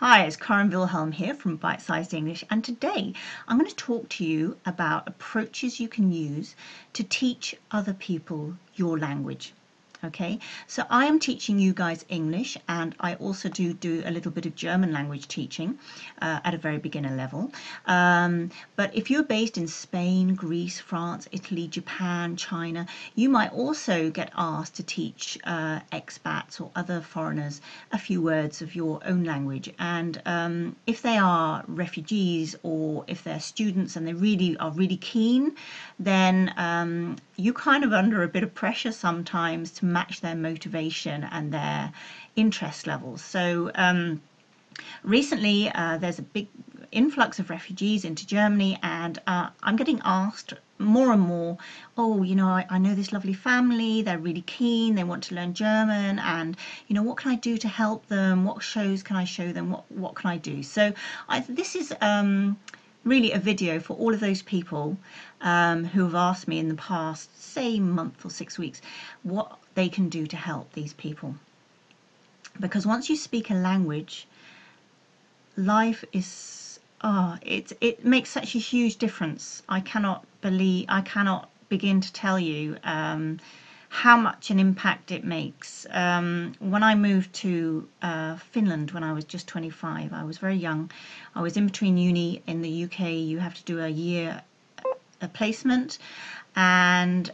Hi, it's Karen Wilhelm here from Bite Sized English, and today I'm going to talk to you about approaches you can use to teach other people your language. Okay, so I am teaching you guys English, and I also do a little bit of German language teaching at a very beginner level. But if you're based in Spain, Greece, France, Italy, Japan, China, you might also get asked to teach expats or other foreigners a few words of your own language. And if they are refugees or if they're students and they really are really keen, then you kind of under a bit of pressure sometimes to match their motivation and their interest levels. So recently there's a big influx of refugees into Germany, and I'm getting asked more and more, oh, you know, I know this lovely family, they're really keen, they want to learn German, and you know, what can I do to help them? What shows can I show them? What can I do? So this is really a video for all of those people who have asked me in the past, say, month or 6 weeks, what they can do to help these people. Because once you speak a language, life is, it makes such a huge difference. I cannot begin to tell you how much an impact it makes. When I moved to Finland when I was just 25, I was very young. I was in between uni. In the UK, you have to do a year a placement, and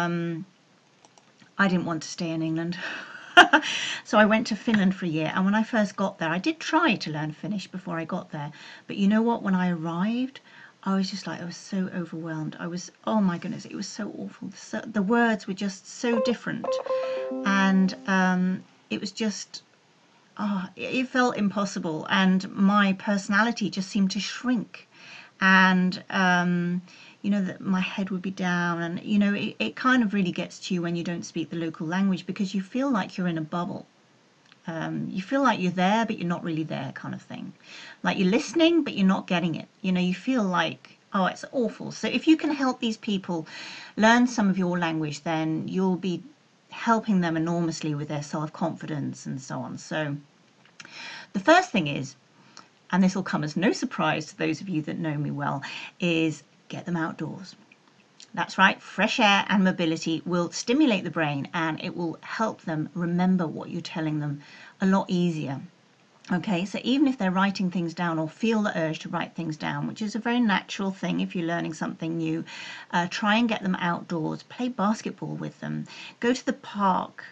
I didn't want to stay in England. So I went to Finland for a year, and when I first got there, I did try to learn Finnish before I got there. But you know what? When I arrived, I was just like, I was so overwhelmed. Oh my goodness, it was so awful. The words were just so different, and it was just, it felt impossible, and my personality just seemed to shrink, and you know, that my head would be down, and you know, it kind of really gets to you when you don't speak the local language, because you feel like you're in a bubble. You feel like you're there, but you're not really there, kind of thing. Like you're listening, but you're not getting it. You know, you feel like, oh, it's awful. So if you can help these people learn some of your language, then you'll be helping them enormously with their self-confidence and so on. So the first thing is, and this will come as no surprise to those of you that know me well, is get them outdoors. That's right, fresh air and mobility will stimulate the brain, and it will help them remember what you're telling them a lot easier. Okay, so even if they're writing things down or feel the urge to write things down, which is a very natural thing if you're learning something new, try and get them outdoors, play basketball with them, go to the park.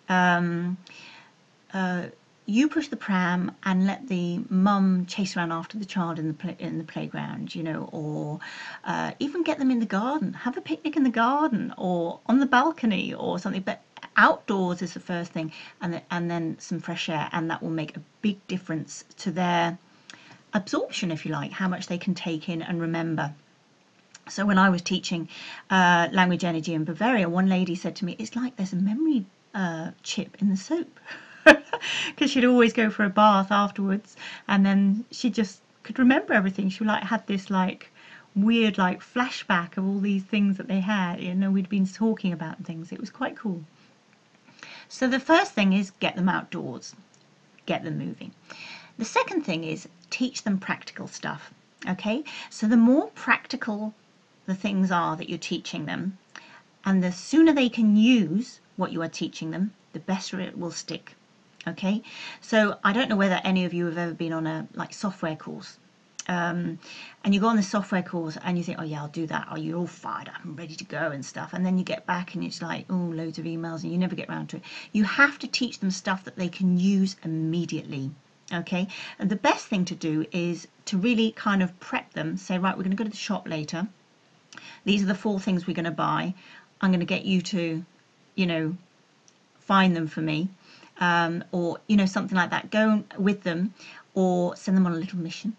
You push the pram and let the mum chase around after the child in the playground, you know, or even get them in the garden, have a picnic in the garden or on the balcony or something. But outdoors is the first thing, and then some fresh air, and that will make a big difference to their absorption, if you like, how much they can take in and remember. So when I was teaching language energy in Bavaria, one lady said to me, it's like there's a memory chip in the soap. Because she'd always go for a bath afterwards, and then she just could remember everything. She like had this like weird like flashback of all these things that they had, you know, we'd been talking about and things. It was quite cool. So the first thing is get them outdoors, get them moving. The second thing is teach them practical stuff. Okay, so the more practical the things are that you're teaching them, and the sooner they can use what you are teaching them, the better it will stick. Okay, so I don't know whether any of you have ever been on a like software course, and you go on the software course and you think, oh yeah, I'll do that. Oh, you're all fired up and ready to go and stuff, and then you get back and it's like, oh, loads of emails, and you never get around to it. You have to teach them stuff that they can use immediately. Okay, and the best thing to do is to really kind of prep them. Say, right, we're going to go to the shop later. These are the 4 things we're going to buy. I'm going to get you to, you know, find them for me. Or, you know, something like that. Go with them or send them on a little mission,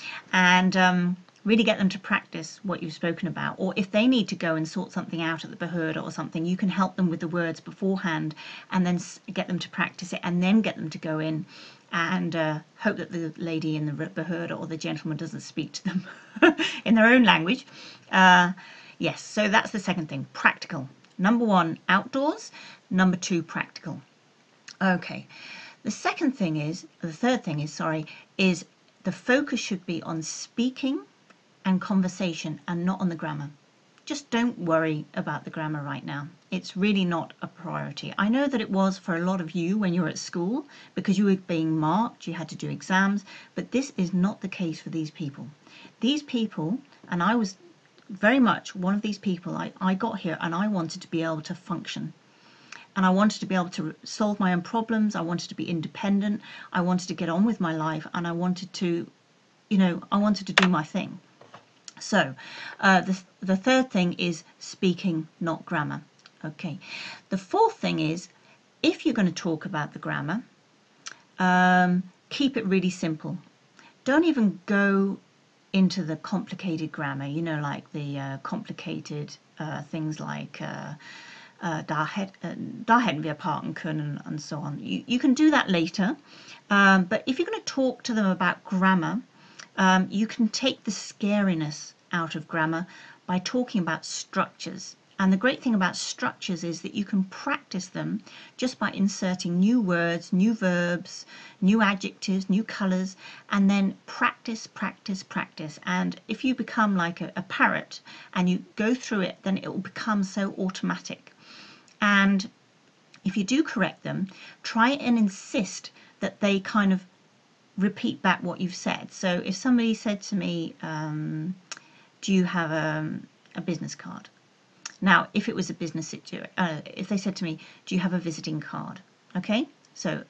and really get them to practice what you've spoken about. Or if they need to go and sort something out at the Behörde or something, you can help them with the words beforehand and then get them to practice it, and then get them to go in and hope that the lady in the Behörde or the gentleman doesn't speak to them in their own language. Yes, so that's the second thing, practical. Number 1, outdoors. Number 2, practical. Okay, The second thing is, the third thing is, sorry, is the focus should be on speaking and conversation and not on the grammar. Just don't worry about the grammar right now. It's really not a priority. I know that it was for a lot of you when you were at school because you were being marked, you had to do exams, but this is not the case for these people. These people, and I was very much one of these people, I got here and I wanted to be able to function. And I wanted to be able to solve my own problems. I wanted to be independent. I wanted to get on with my life, and I wanted to, I wanted to do my thing. So the third thing is speaking, not grammar. Okay. The fourth thing is, if you're going to talk about the grammar, keep it really simple. Don't even go into the complicated grammar, like the complicated things like da hätten wir parken können and so on. You can do that later, but if you're going to talk to them about grammar, you can take the scariness out of grammar by talking about structures. And the great thing about structures is that you can practice them just by inserting new words, new verbs, new adjectives, new colours, and then practice, practice, practice. And if you become like a parrot and you go through it, then it will become so automatic. And if you do correct them, try and insist that they kind of repeat back what you've said. So if somebody said to me, do you have a business card? Now, if it was a business situation, if they said to me, do you have a visiting card? Okay, so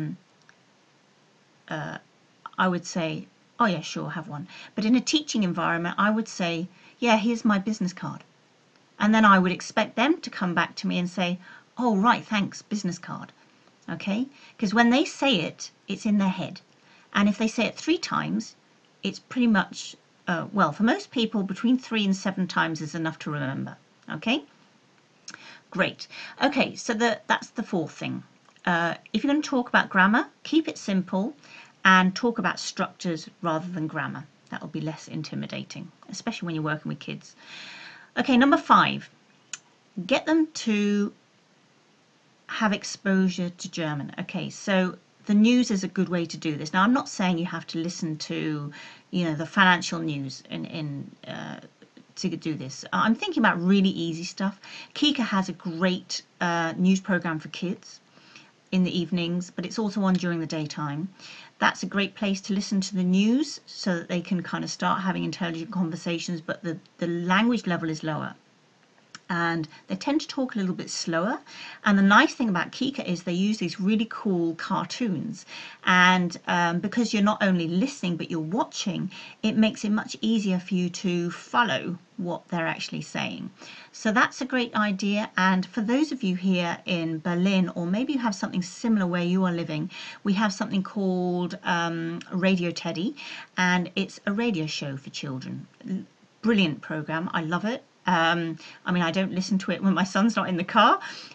I would say, oh yeah, sure, have one. But in a teaching environment, I would say, yeah, here's my business card. And then I would expect them to come back to me and say, oh, right, thanks, business card. Okay, because when they say it, it's in their head. And if they say it 3 times, it's pretty much, well, for most people, between 3 and 7 times is enough to remember. Okay, great. Okay, so that's the fourth thing. If you're going to talk about grammar, keep it simple and talk about structures rather than grammar. That will be less intimidating, especially when you're working with kids. Okay, number 5, get them to have exposure to German. Okay, so the news is a good way to do this. Now, I'm not saying you have to listen to, the financial news to do this. I'm thinking about really easy stuff. Kika has a great news program for kids in the evenings, but it's also on during the daytime. That's a great place to listen to the news so that they can kind of start having intelligent conversations, but the language level is lower. And they tend to talk a little bit slower. And the nice thing about Kika is they use these really cool cartoons. And because you're not only listening, but you're watching, it makes it much easier for you to follow what they're actually saying. So that's a great idea. And for those of you here in Berlin, or maybe you have something similar where you are living, we have something called Radio Teddy, and it's a radio show for children. Brilliant program. I love it. I mean, I don't listen to it when my son's not in the car,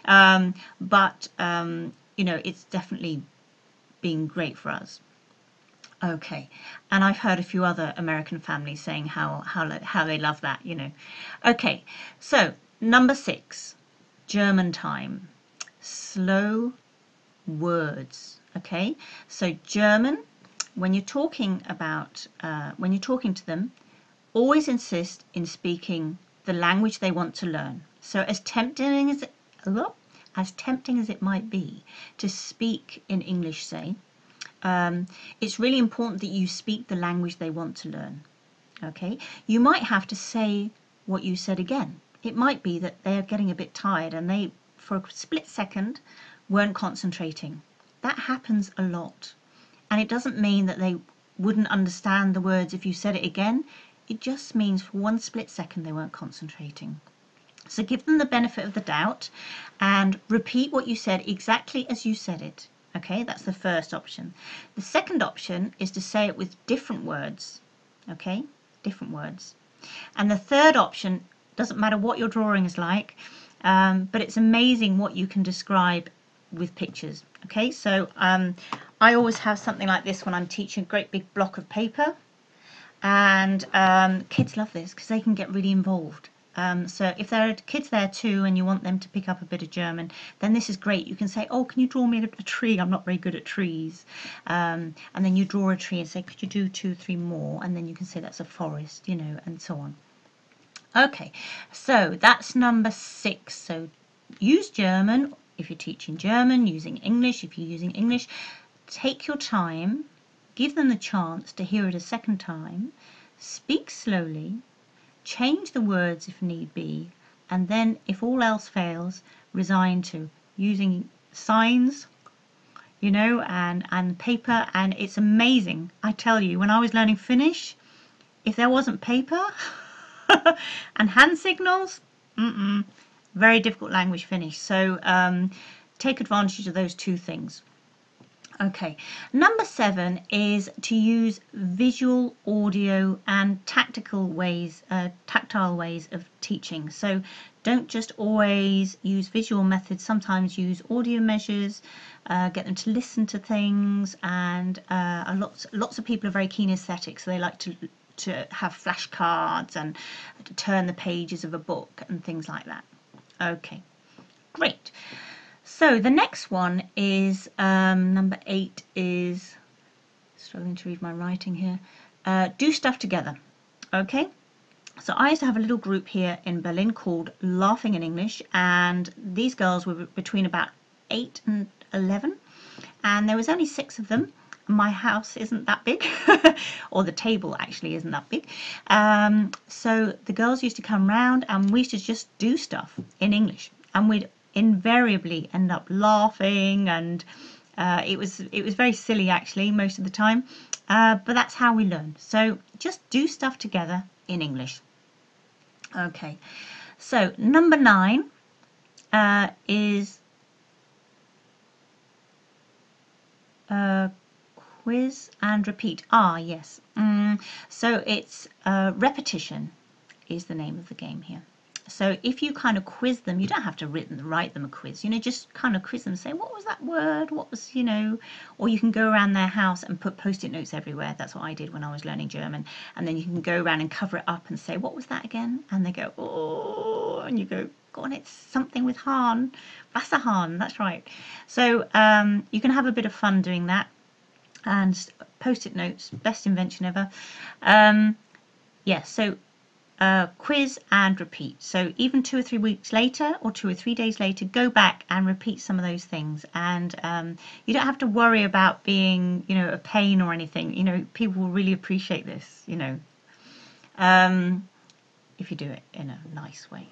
but it's definitely been great for us. Okay, and I've heard a few other American families saying how they love that, Okay, so number 6, German time. Slow words. Okay, so German, when you're talking to them, always insist in speaking the language they want to learn. So as tempting as it might be to speak in English, say, it's really important that you speak the language they want to learn. Okay, you might have to say what you said again. It might be that they're getting a bit tired and they, for a split second, weren't concentrating. That happens a lot. And it doesn't mean that they wouldn't understand the words if you said it again. It just means for one split second they weren't concentrating. So give them the benefit of the doubt and repeat what you said exactly as you said it. Okay, that's the first option. The second option is to say it with different words. Okay, different words. And the third option, doesn't matter what your drawing is like, but it's amazing what you can describe with pictures. Okay, so I always have something like this when I'm teaching a great big block of paper. And kids love this because they can get really involved. So if there are kids there too and you want them to pick up a bit of German, then this is great. You can say, oh, can you draw me a tree? I'm not very good at trees. And then you draw a tree and say, could you do 2, 3 more? And then you can say that's a forest, you know, and so on. Okay, so that's number 6. So use German if you're teaching German, using English if you're using English. Take your time, give them the chance to hear it a second time, speak slowly, change the words if need be, and then if all else fails, resign to using signs, you know, and paper. And it's amazing, I tell you, when I was learning Finnish, if there wasn't paper and hand signals, very difficult language, Finnish. So take advantage of those 2 things. Okay, number 7 is to use visual, audio, and tactile ways of teaching. So don't just always use visual methods. Sometimes use audio measures. Get them to listen to things, and lots of people are very kinesthetic, so they like to have flashcards and to turn the pages of a book and things like that. Okay, great. So the next one is number 8 is, struggling to read my writing here, do stuff together. Okay, so I used to have a little group here in Berlin called Laughing in English, and these girls were between about 8 and 11, and there was only 6 of them. My house isn't that big, or the table actually isn't that big. So the girls used to come round and we used to just do stuff in English, and we'd invariably end up laughing, and it was very silly actually most of the time, but that's how we learn. So just do stuff together in English. Okay, so number 9 is quiz and repeat. Ah, yes. So it's repetition is the name of the game here. So if you kind of quiz them, you don't have to write them a quiz, you know, just kind of quiz them, say, what was that word? What was, you know, or you can go around their house and put post-it notes everywhere. That's what I did when I was learning German. And then you can go around and cover it up and say, what was that again? And they go, oh, and you go, go on, it's something with Hahn, Wasserhahn, that's right. So you can have a bit of fun doing that. And post-it notes, best invention ever. Yeah, so quiz and repeat. So even 2 or 3 weeks later or 2 or 3 days later, go back and repeat some of those things. And you don't have to worry about being, you know, a pain or anything. You know, people will really appreciate this, you know, if you do it in a nice way.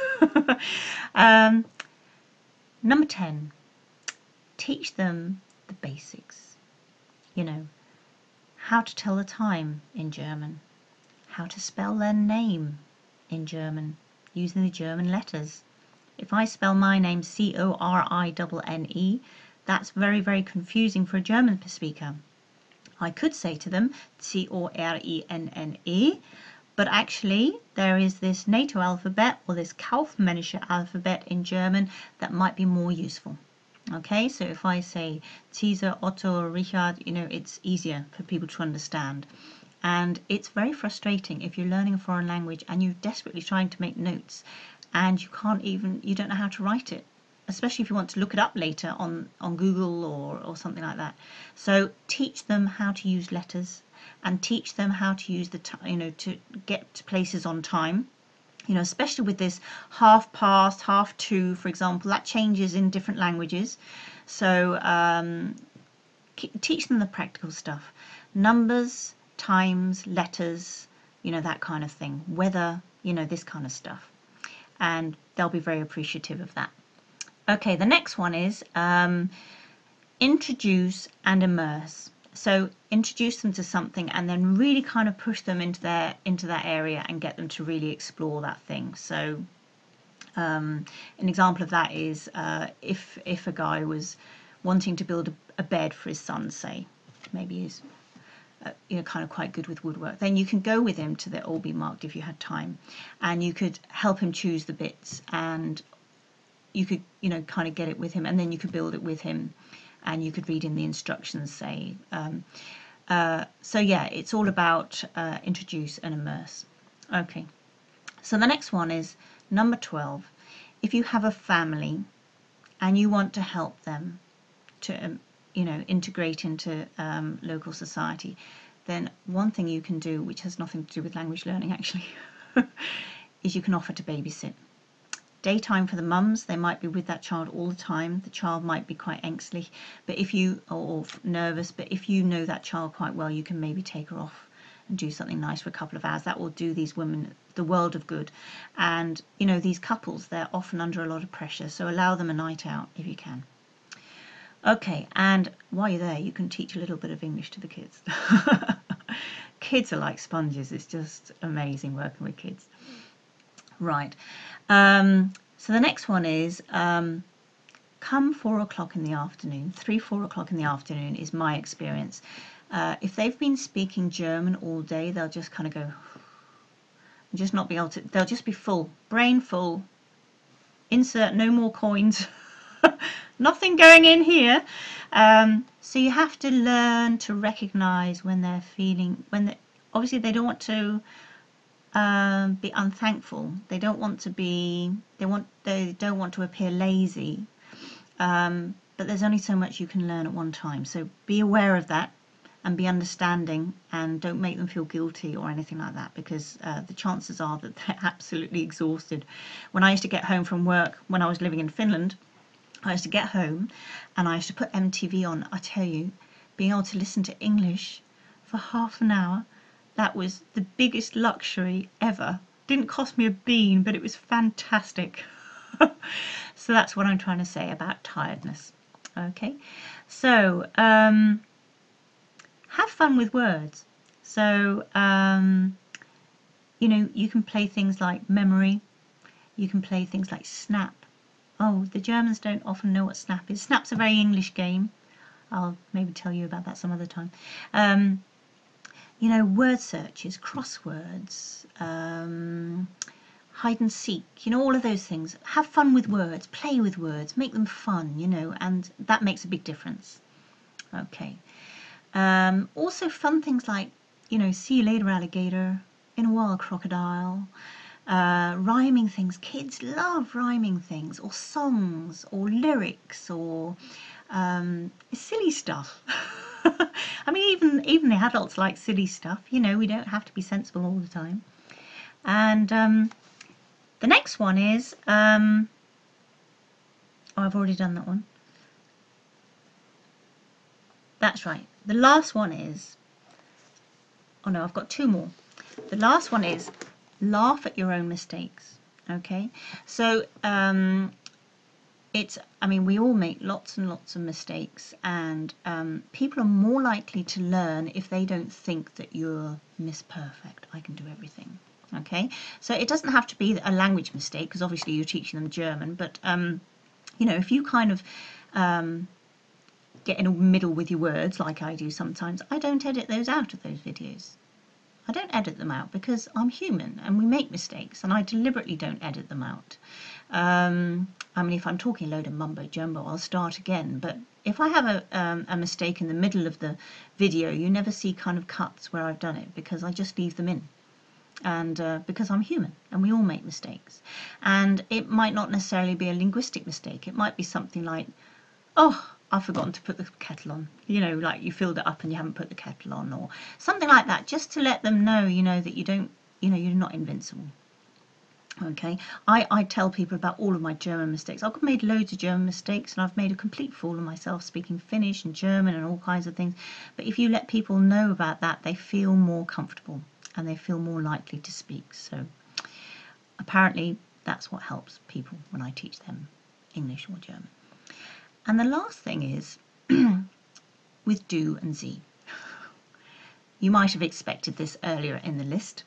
Number 10, teach them the basics. You know, how to tell the time in German, how to spell their name in German using the German letters. If I spell my name Corinne, that's very, very confusing for a German speaker. I could say to them Corenne, but actually there is this NATO alphabet or this Kaufmännische alphabet in German that might be more useful. Okay, so if I say Caesar, Otto, Richard, you know, it's easier for people to understand. And it's very frustrating if you're learning a foreign language and you're desperately trying to make notes and you don't know how to write it, especially if you want to look it up later on Google or something like that. So teach them how to use letters and teach them how to use you know, to get to places on time. You know, especially with this half past, half to, for example, that changes in different languages. So teach them the practical stuff. Numbers, times, letters, you know, that kind of thing. Weather, you know, this kind of stuff. And they'll be very appreciative of that. Okay, the next one is introduce and immerse. So introduce them to something and then really kind of push them into that area and get them to really explore that thing. So an example of that is if a guy was wanting to build a bed for his son, say, maybe he's you know, kind of quite good with woodwork, then you can go with him to the All Be Marked if you had time, and you could help him choose the bits, and you could, you know, kind of get it with him, and then you could build it with him, and you could read in the instructions, say. So yeah, it's all about introduce and immerse. Okay, So the next one is number 12. If you have a family and you want to help them to integrate into local society, then one thing you can do, which has nothing to do with language learning actually, is you can offer to babysit. Daytime for the mums, they might be with that child all the time. The child might be quite angsty, but if you or nervous, but if you know that child quite well, you can maybe take her off and do something nice for a couple of hours. That will do these women the world of good. And these couples, they're often under a lot of pressure, so allow them a night out if you can. Okay, and while you're there, you can teach a little bit of English to the kids. Kids are like sponges. It's just amazing working with kids. Right. So the next one is come 4 o'clock in the afternoon. 4 o'clock in the afternoon is my experience. If they've been speaking German all day, they'll just kind of go, and just not be able to, they'll just be full, brain full, insert no more coins, nothing going in here. So you have to learn to recognize when they're feeling, obviously they don't want to be unthankful. They don't want to be, they don't want to appear lazy. But there's only so much you can learn at one time. So be aware of that and be understanding, and don't make them feel guilty or anything like that, because the chances are that they're absolutely exhausted. When I used to get home from work, when I was living in Finland, I used to get home and I used to put MTV on. I tell you, being able to listen to English for half an hour, that was the biggest luxury ever. Didn't cost me a bean, but it was fantastic. So that's what I'm trying to say about tiredness. Okay, so have fun with words. So you can play things like memory. You can play things like snap. Oh, the Germans don't often know what snap is. Snap's a very English game. I'll maybe tell you about that some other time. Word searches, crosswords, hide and seek, all of those things. Have fun with words, play with words, make them fun, and that makes a big difference. Okay. Also fun things like, see you later alligator, in a while crocodile, rhyming things. Kids love rhyming things, or songs, or lyrics, or silly stuff. I mean, even the adults like silly stuff. We don't have to be sensible all the time. And the next one is, oh, I've already done that one. That's right. The last one is, oh no, I've got 2 more. The last one is laugh at your own mistakes. Okay, so we all make lots and lots of mistakes, and people are more likely to learn if they don't think that you're Miss Perfect. I can do everything. Okay, so it doesn't have to be a language mistake, because obviously you're teaching them German, but if you kind of get in the middle with your words, like I do sometimes, I don't edit those out of those videos. I don't edit them out because I'm human and we make mistakes, and I deliberately don't edit them out. If I'm talking a load of mumbo jumbo, I'll start again, but if I have a mistake in the middle of the video, you never see kind of cuts where I've done it, because I just leave them in. And because I'm human and we all make mistakes, and it might not necessarily be a linguistic mistake. It might be something like, oh, I've forgotten to put the kettle on, like you filled it up and you haven't put the kettle on, or something like that, just to let them know, that you don't, you're not invincible. Okay, I tell people about all of my German mistakes. I've made loads of German mistakes, and I've made a complete fool of myself speaking Finnish and German and all kinds of things. But if you let people know about that, they feel more comfortable and they feel more likely to speak. So apparently that's what helps people when I teach them English or German. And the last thing is with do and sie. You might have expected this earlier in the list.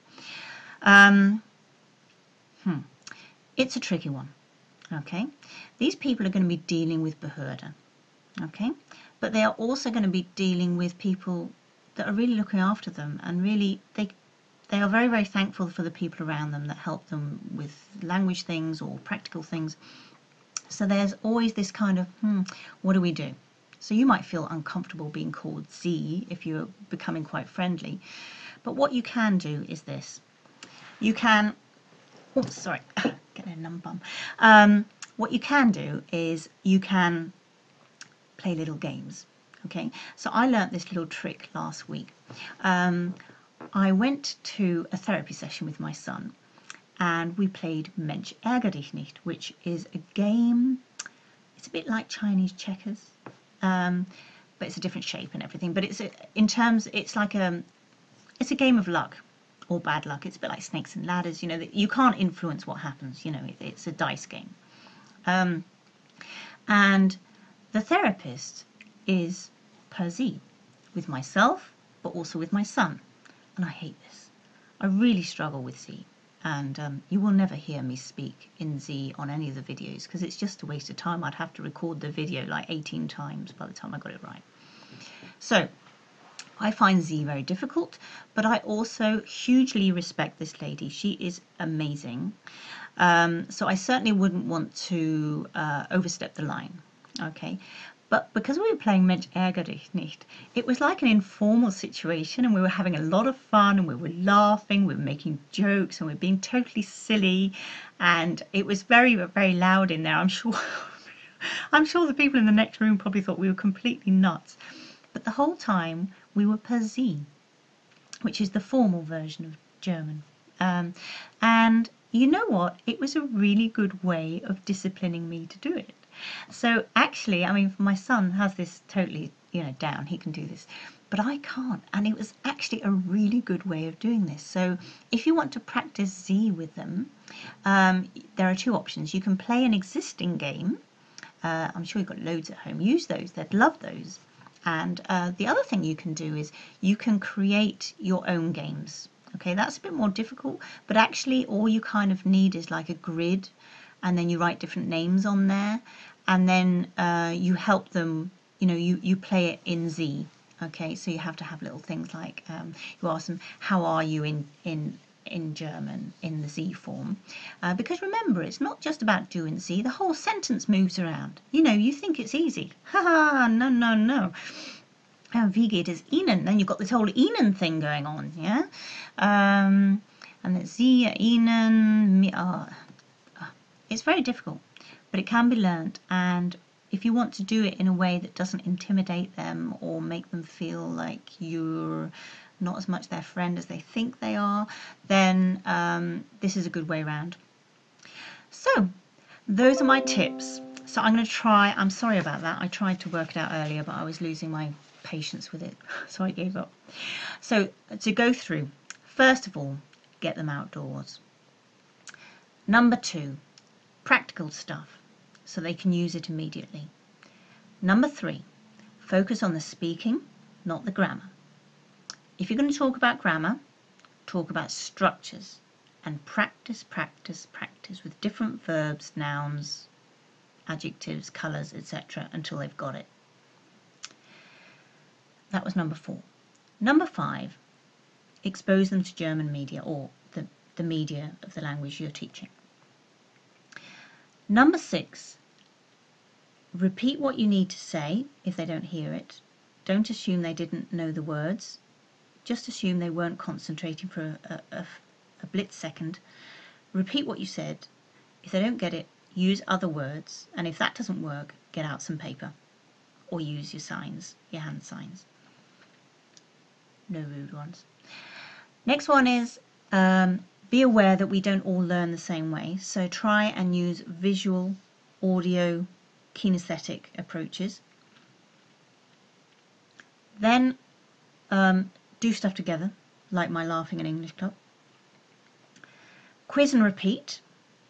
It's a tricky one. Okay, these people are going to be dealing with Behörden. Okay, but they are also going to be dealing with people that are really looking after them, and really they are very, very thankful for the people around them that help them with language things or practical things. So there's always this kind of, what do we do? So you might feel uncomfortable being called Sie if you're becoming quite friendly. But what you can do is this. You can Oh, sorry, getting a numb bum. What you can do is you can play little games. Okay, so I learnt this little trick last week. I went to a therapy session with my son, and we played Mensch ärger dich nicht, which is a game. It's a bit like Chinese checkers, but it's a different shape and everything. But it's it's a game of luck or bad luck. It's a bit like snakes and ladders. You know, that you can't influence what happens. You know, it's a dice game. And the therapist is per Z, with myself, but also with my son. And I hate this. I really struggle with Z. And you will never hear me speak in Z on any of the videos because it's just a waste of time. I'd have to record the video like 18 times by the time I got it right. So I find Z very difficult, but I also hugely respect this lady. She is amazing. So I certainly wouldn't want to overstep the line. Okay, but because we were playing Mensch ärger dich nicht, it was like an informal situation, and we were having a lot of fun, and we were laughing, we were making jokes, and we were being totally silly, and it was very, very loud in there. I'm sure the people in the next room probably thought we were completely nuts. But the whole time we were per Sie, which is the formal version of German. And you know what? It was a really good way of disciplining me to do it. So actually, I mean, my son has this totally, you know, down. He can do this, but I can't. And it was actually a really good way of doing this. So if you want to practice Z with them, there are two options. You can play an existing game. I'm sure you've got loads at home. Use those. They'd love those. And the other thing you can do is you can create your own games. Okay, that's a bit more difficult, but actually all you kind of need is like a grid, and then you write different names on there, and then you help them, you know, you play it in Z. Okay, so you have to have little things like you ask them, how are you in German in the Z form, because remember, it's not just about doing Z. The whole sentence moves around. You know, you think it's easy. Ha ha, no, no, no. Wie geht es Ihnen? Then you've got this whole Ihnen thing going on, yeah? And it's Sie, Ihnen, me. It's very difficult, but it can be learnt. And if you want to do it in a way that doesn't intimidate them or make them feel like you're not as much their friend as they think they are, then this is a good way around. So those are my tips. So I'm going to try, I'm sorry about that, I tried to work it out earlier, but I was losing my patience with it, so I gave up. So to go through, first of all, get them outdoors. Number 2, practical stuff, so they can use it immediately. Number 3, focus on the speaking, not the grammar. If you're going to talk about grammar, talk about structures, and practice, practice, practice with different verbs, nouns, adjectives, colours, etc. until they've got it. That was number 4. Number 5, expose them to German media or the media of the language you're teaching. Number 6, repeat what you need to say if they don't hear it. Don't assume they didn't know the words. Just assume they weren't concentrating for a blitz second. Repeat what you said. If they don't get it, use other words. And if that doesn't work, get out some paper or use your signs, your hand signs. No rude ones. Next one is be aware that we don't all learn the same way. So try and use visual, audio, kinesthetic approaches. Then do stuff together, like my Laughing in English Club. Quiz and repeat.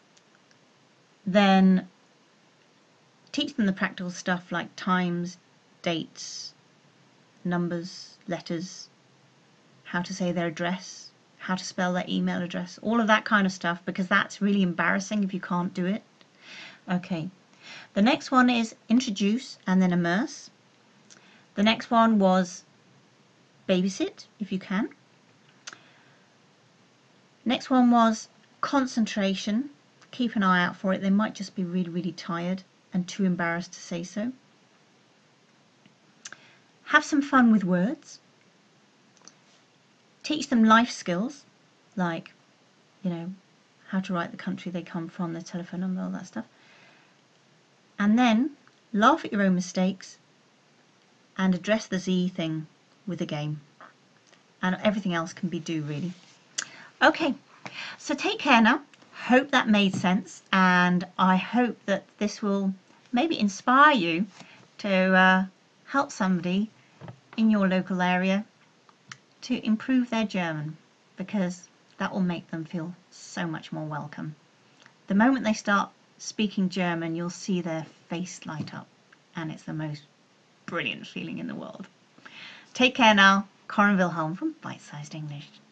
Then teach them the practical stuff like times, dates, numbers, letters, how to say their address, how to spell their email address, all of that kind of stuff, because that's really embarrassing if you can't do it. Okay, the next one is introduce and then immerse. The next one was babysit if you can. Next one was concentration. Keep an eye out for it. They might just be really, really tired and too embarrassed to say so. Have some fun with words. Teach them life skills like, you know, how to write the country they come from, their telephone number, all that stuff. And then laugh at your own mistakes and address the Z thing with a game. And everything else can be do, really. Okay, so take care now. Hope that made sense, and I hope that this will maybe inspire you to help somebody in your local area to improve their German, because that will make them feel so much more welcome. The moment they start speaking German, you'll see their face light up, and it's the most brilliant feeling in the world. Take care now. Corin Wilhelm from Bite Sized English.